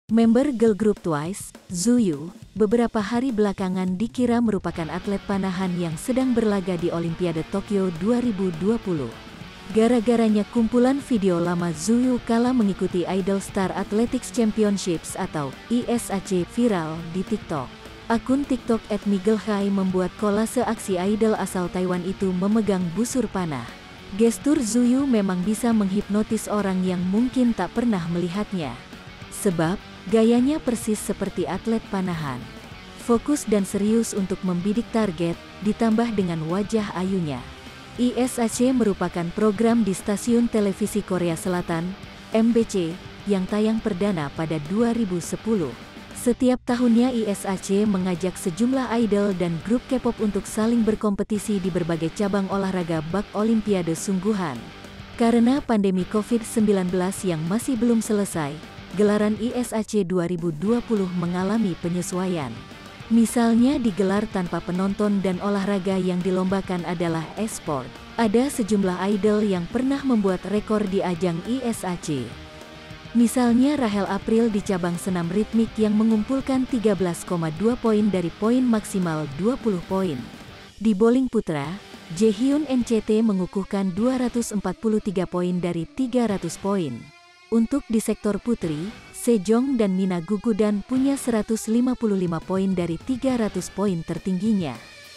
Member girl group Twice, Zuyu, beberapa hari belakangan dikira merupakan atlet panahan yang sedang berlaga di Olimpiade Tokyo 2020. Gara-garanya kumpulan video lama Zuyu kala mengikuti Idol Star Athletics Championships atau ISAC viral di TikTok. Akun TikTok @migelhai membuat kolase aksi idol asal Taiwan itu memegang busur panah. Gestur Zuyu memang bisa menghipnotis orang yang mungkin tak pernah melihatnya. Sebab, gayanya persis seperti atlet panahan. Fokus dan serius untuk membidik target, ditambah dengan wajah ayunya. ISAC merupakan program di stasiun televisi Korea Selatan, MBC, yang tayang perdana pada 2010. Setiap tahunnya ISAC mengajak sejumlah idol dan grup K-pop untuk saling berkompetisi di berbagai cabang olahraga bak Olimpiade sungguhan. Karena pandemi COVID-19 yang masih belum selesai, gelaran ISAC 2020 mengalami penyesuaian. Misalnya digelar tanpa penonton dan olahraga yang dilombakan adalah e-sport. Ada sejumlah idol yang pernah membuat rekor di ajang ISAC. Misalnya Rahel April di cabang senam ritmik yang mengumpulkan 13,2 poin dari poin maksimal 20 poin. Di bowling putra, Jaehyun NCT mengukuhkan 243 poin dari 300 poin. Untuk di sektor putri, Sejong dan Mina Gugudan punya 155 poin dari 300 poin tertingginya.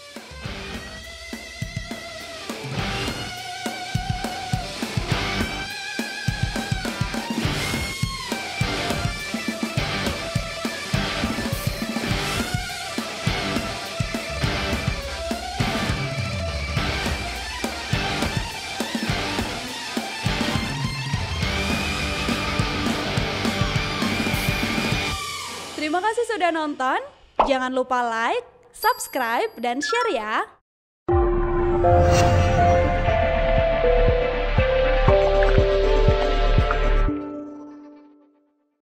Terima kasih sudah nonton. Jangan lupa like, subscribe, dan share ya.